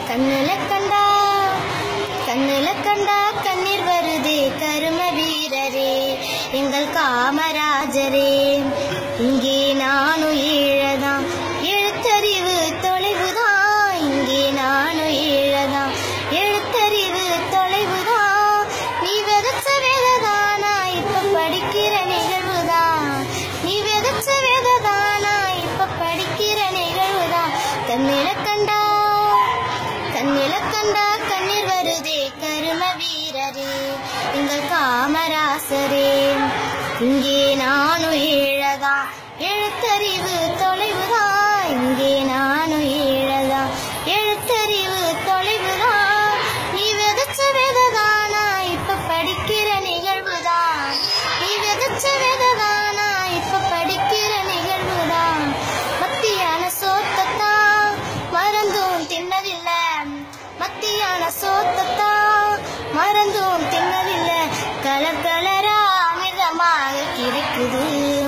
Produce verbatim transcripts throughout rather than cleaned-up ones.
கண்ணுல கண்டா கண்ணுல கண்டா கண்ணீர் வருதே கரும வீரரே எங்கள் காமராஜரே. இங்கே நானும் ஈழதான், எழுத்தறிவு தொலைவுதான். இங்கே நானும் ஈழதான், எழுத்தறிவு தொலைவுதான். நீ விதைச்ச வேததானா இப்ப படிக்கிற நிகழ்வுதான். நீ விதைச்ச வேததானா இப்ப படிக்கிற நிகழ்வுதான். கண்ணில கண்டா கண்ணில கண்டா கண்ணீர் வருதே கரும வீரரே எங்கள் காமராசரே. இங்கே நானும் ஈழதான், எழுத்தறிவு தொலைவுதான். இங்கே நானும் ஈழதான், எழுத்தறிவு தொலைவுதான். நீ விதைச்ச வேததானா இப்ப படிக்கிற நிகழ்வுதான். நீ விதைச்ச வேததானா இப்ப படிக்கிற நிகழ்வுதான். மத்தியான சோத்தத்தான் மறந்தும் தின்னதில்லை, மத்தியான சோத்தத்தான் மறந்தும் தின்னதில்லை. கலர் கலரா மிதமாக கிடைக்குது,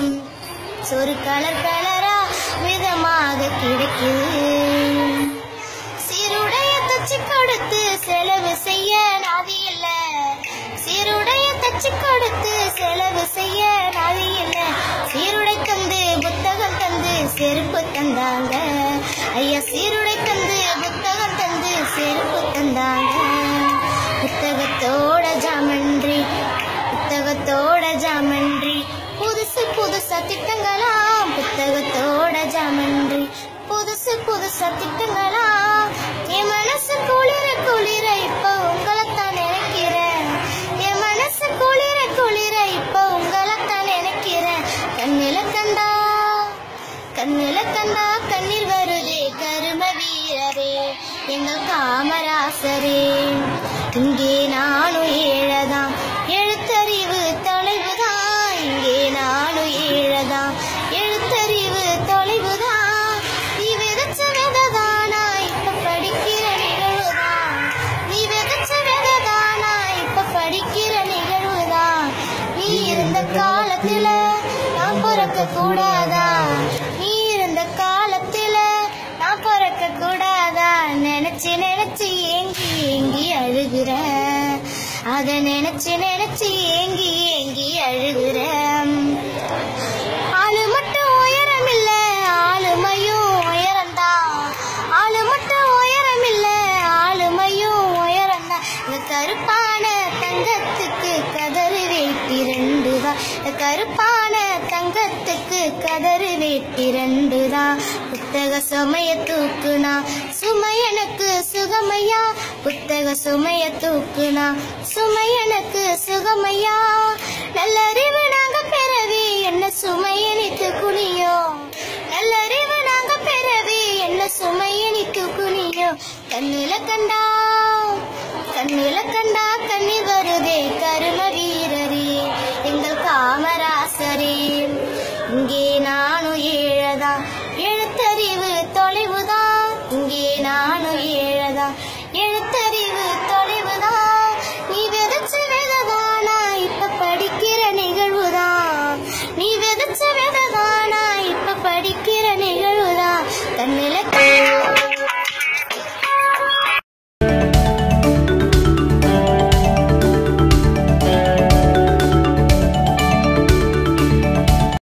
ஒரு கலர் கலரா மிதமாக கிடைக்குது. சீருடைய தச்சு கொடுத்து செலவு செய்ய நாதி இல்ல, சீருடைய தச்சு கொடுத்து செலவு செய்ய நாதி இல்ல. சீருடை தந்து புத்தகம் தந்து செருப்பு தந்தாங்க ஐயா, சீருடை தந்து புத்தகம் தந்து செருப்பு தந்தாங்க. புத்தகத்தோட ஜாமன்றி புத்தகத்தோட ஜாமன்றி புதுசு புதுசா திட்டங்களாம். புத்தகத்தோட ஜாமன்றி புதுசு புதுசா திட்டங்களாம். என் மனசு குளிர குளிர இப்ப உங்களைத்தான் நினைக்கிறேன். என் மனசு குளிர குளிர இப்ப உங்களைத்தான் நினைக்கிறேன். கண்ணில கண்டா கண்ணில கண்டா கண்ணீர் வருதே கரும வீரரே எங்கள் காமராசரே. இங்கே நானும் ஈழதான், எழுத்தறிவு தொலைவுதான். இங்கே நானும் ஈழதான், எழுத்தறிவு தொலைவுதான். நீ விதைச்ச வேததானா இப்ப படிக்கிற நிகழ்வுதான். நீ விதைச்ச வேததானா இப்ப படிக்கிற நிகழ்வுதான். நீ இருந்த காலத்துல நான் பிறக்க கூடாதா, நீ இருந்த காலத்துல நான் பிறக்க கூடாதா. நினைச்சு நினைச்சு ஏங்கி ஏங்கி அழுகுற, அத நினைச்சு நினைச்சு ஏங்கி ஏங்கி அழுகுற. ஆளு மட்டும் உயரம் இல்ல ஆளுமையும் உயரம்தான், ஆளு மட்டும் உயரம் இல்ல ஆளுமையும் உயரம்தான். இந்த கருப்பான தங்கத்துக்கு கதறு வேட்டி ரெண்டுதான், கருப்பான தங்கத்துக்கு கதறு வேட்டி ரெண்டுதான். புத்தக சுமைய தூக்குனா சுமையனுக்கு சுகமையா, புத்தக சுமைய தூக்குனா சுமையனுக்கு சுகமையா. நல்லறிவு நாங்க பெறவே என்ன சுமையனித்து குனியோ, நல்லறிவு நாங்க பெறவே என்ன சுமையனித்து குனியோ. கண்ணுல கண்டா கண்ணுல கண்டா